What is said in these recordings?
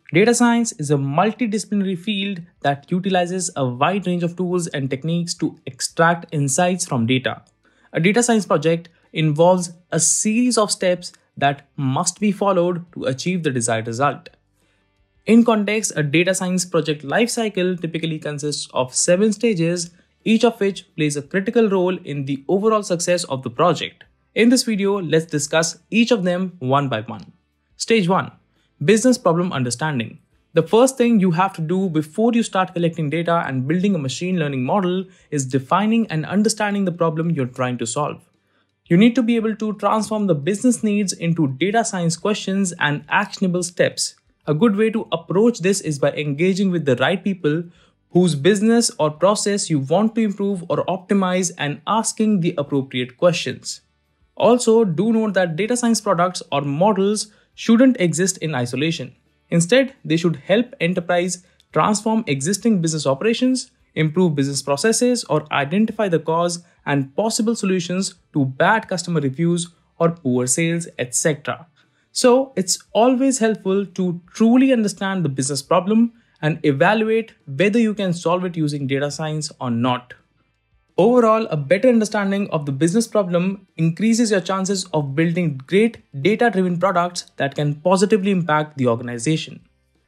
Data science is a multidisciplinary field that utilizes a wide range of tools and techniques to extract insights from data. A data science project involves a series of steps that must be followed to achieve the desired result. In context, a data science project lifecycle typically consists of 7 stages, each of which plays a critical role in the overall success of the project. In this video, let's discuss each of them one by one. Stage 1. Business problem understanding. The first thing you have to do before you start collecting data and building a machine learning model is defining and understanding the problem you're trying to solve. You need to be able to transform the business needs into data science questions and actionable steps. A good way to approach this is by engaging with the right people whose business or process you want to improve or optimize and asking the appropriate questions. Also, do note that data science products or models shouldn't exist in isolation. Instead, they should help enterprise transform existing business operations, improve business processes, or identify the cause and possible solutions to bad customer reviews or poor sales, etc. So, it's always helpful to truly understand the business problem and evaluate whether you can solve it using data science or not. Overall, a better understanding of the business problem increases your chances of building great data-driven products that can positively impact the organization.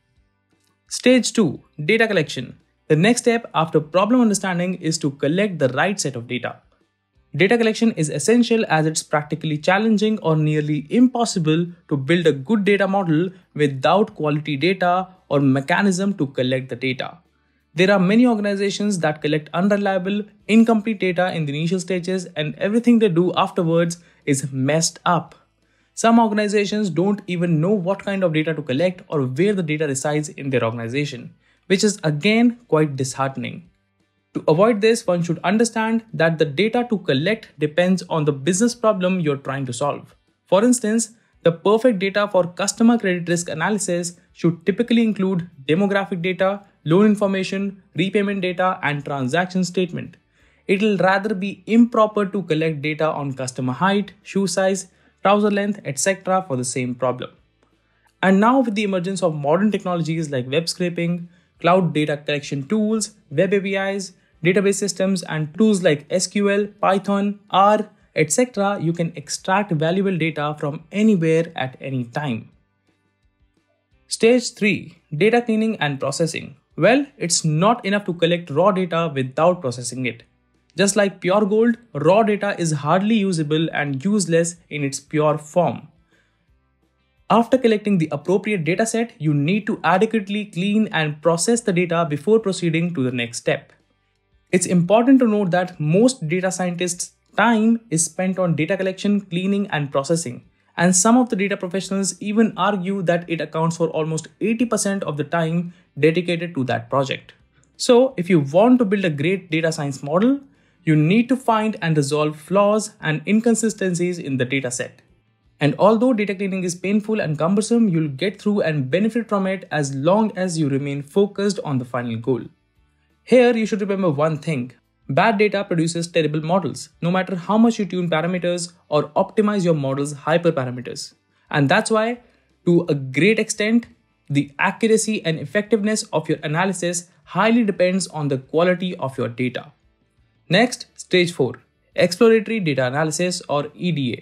Stage 2. Data collection. The next step after problem understanding is to collect the right set of data. Data collection is essential as it's practically challenging or nearly impossible to build a good data model without quality data or mechanism to collect the data. There are many organizations that collect unreliable, incomplete data in the initial stages and everything they do afterwards is messed up. Some organizations don't even know what kind of data to collect or where the data resides in their organization, which is again quite disheartening. To avoid this, one should understand that the data to collect depends on the business problem you're trying to solve. For instance, the perfect data for customer credit risk analysis should typically include demographic data, loan information, repayment data, and transaction statement. It will rather be improper to collect data on customer height, shoe size, trouser length, etc. for the same problem. And now with the emergence of modern technologies like web scraping, cloud data collection tools, web APIs, database systems, and tools like SQL, Python, R, etc., you can extract valuable data from anywhere at any time. Stage 3. Data cleaning and processing. Well, it's not enough to collect raw data without processing it. Just like pure gold, raw data is hardly usable and useless in its pure form. After collecting the appropriate dataset, you need to adequately clean and process the data before proceeding to the next step. It's important to note that most data scientists' time is spent on data collection, cleaning, and processing. And some of the data professionals even argue that it accounts for almost 80% of the time dedicated to that project. So, if you want to build a great data science model, you need to find and resolve flaws and inconsistencies in the dataset. And although data cleaning is painful and cumbersome, you'll get through and benefit from it as long as you remain focused on the final goal. Here, you should remember one thing. Bad data produces terrible models, no matter how much you tune parameters or optimize your model's hyperparameters. And that's why, to a great extent, the accuracy and effectiveness of your analysis highly depends on the quality of your data. Next, stage 4. Exploratory data analysis or EDA.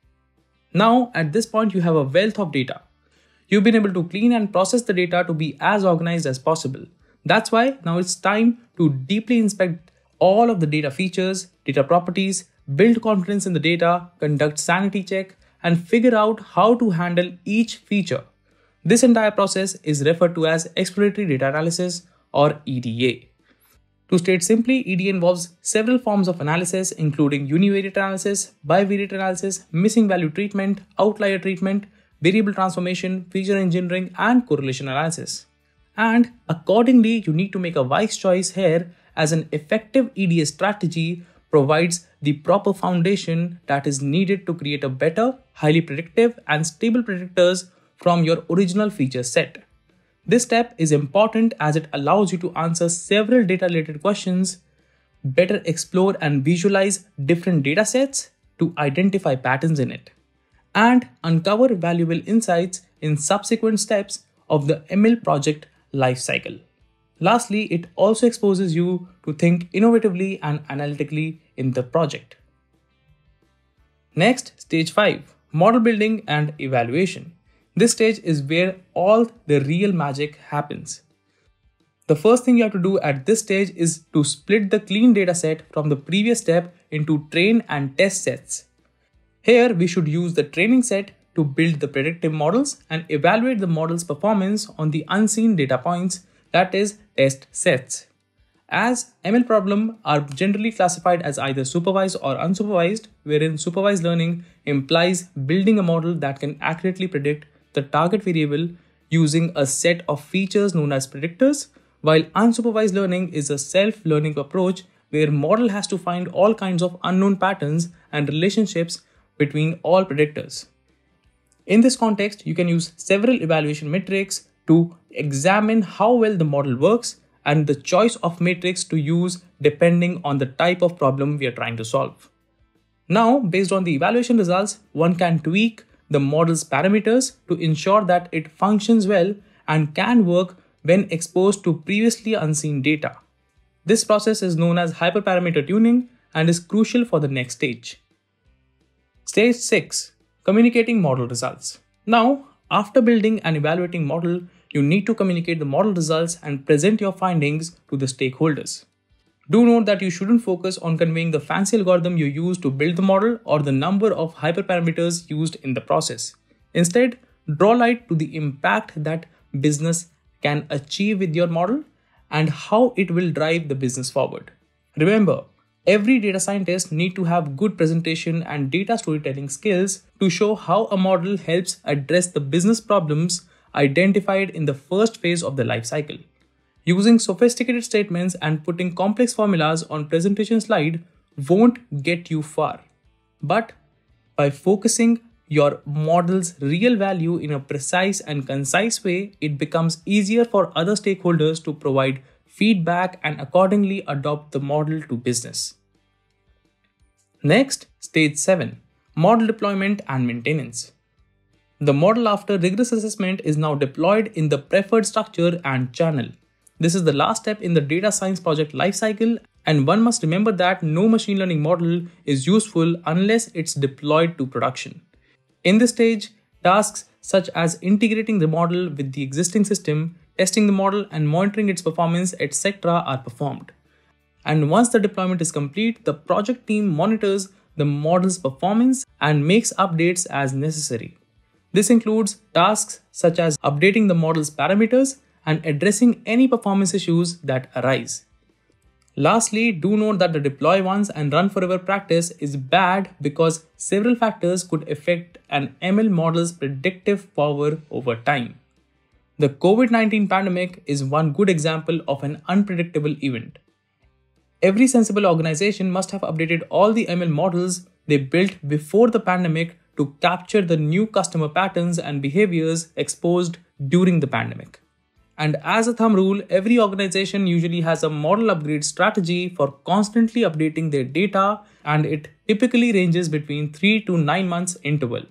Now, at this point, you have a wealth of data. You've been able to clean and process the data to be as organized as possible. That's why now it's time to deeply inspect all of the data features, data properties, build confidence in the data, conduct sanity check, and figure out how to handle each feature. This entire process is referred to as exploratory data analysis or EDA. To state simply, EDA involves several forms of analysis including univariate analysis, bivariate analysis, missing value treatment, outlier treatment, variable transformation, feature engineering, and correlation analysis. And accordingly, you need to make a wise choice here as an effective EDA strategy provides the proper foundation that is needed to create a better, highly predictive, and stable predictors from your original feature set. This step is important as it allows you to answer several data-related questions, better explore and visualize different datasets to identify patterns in it, and uncover valuable insights in subsequent steps of the ML project lifecycle. Lastly, it also exposes you to think innovatively and analytically in the project. Next, stage 5, model building and evaluation. This stage is where all the real magic happens. The first thing you have to do at this stage is to split the clean dataset from the previous step into train and test sets. Here, we should use the training set to build the predictive models and evaluate the model's performance on the unseen data points, that is, test sets. As ML problems are generally classified as either supervised or unsupervised, wherein supervised learning implies building a model that can accurately predict the target variable using a set of features known as predictors, while unsupervised learning is a self-learning approach where model has to find all kinds of unknown patterns and relationships between all predictors. In this context, you can use several evaluation metrics to examine how well the model works and the choice of metrics to use depending on the type of problem we are trying to solve. Now, based on the evaluation results, one can tweak the model's parameters to ensure that it functions well and can work when exposed to previously unseen data. This process is known as hyperparameter tuning and is crucial for the next stage. Stage 6. Communicating model results. Now, after building and evaluating model, you need to communicate the model results and present your findings to the stakeholders. Do note that you shouldn't focus on conveying the fancy algorithm you used to build the model or the number of hyperparameters used in the process. Instead, draw light to the impact that business can achieve with your model and how it will drive the business forward. Remember, every data scientist needs to have good presentation and data storytelling skills to show how a model helps address the business problems identified in the first phase of the life cycle. Using sophisticated statements and putting complex formulas on presentation slide won't get you far. But by focusing your model's real value in a precise and concise way, it becomes easier for other stakeholders to provide feedback and accordingly adopt the model to business. Next, stage 7, model deployment and maintenance. The model after rigorous assessment is now deployed in the preferred structure and channel. This is the last step in the data science project lifecycle, and one must remember that no machine learning model is useful unless it's deployed to production. In this stage, tasks such as integrating the model with the existing system, testing the model and monitoring its performance, etc. are performed. And once the deployment is complete, the project team monitors the model's performance and makes updates as necessary. This includes tasks such as updating the model's parameters and addressing any performance issues that arise. Lastly, do note that the deploy once and run forever practice is bad because several factors could affect an ML model's predictive power over time. The COVID-19 pandemic is one good example of an unpredictable event. Every sensible organization must have updated all the ML models they built before the pandemic to capture the new customer patterns and behaviors exposed during the pandemic. And as a thumb rule, every organization usually has a model upgrade strategy for constantly updating their data, and it typically ranges between 3 to 9 months interval.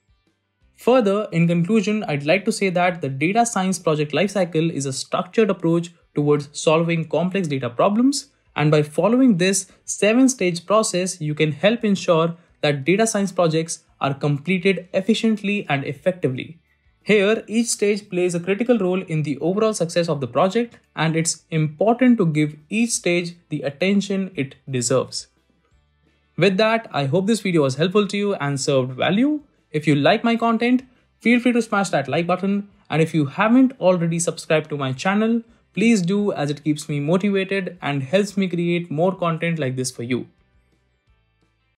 Further, in conclusion, I'd like to say that the data science project lifecycle is a structured approach towards solving complex data problems, and by following this 7-stage process, you can help ensure that data science projects are completed efficiently and effectively. Here, each stage plays a critical role in the overall success of the project, and it's important to give each stage the attention it deserves. With that, I hope this video was helpful to you and served value. If you like my content, feel free to smash that like button, and if you haven't already subscribed to my channel, please do, as it keeps me motivated and helps me create more content like this for you.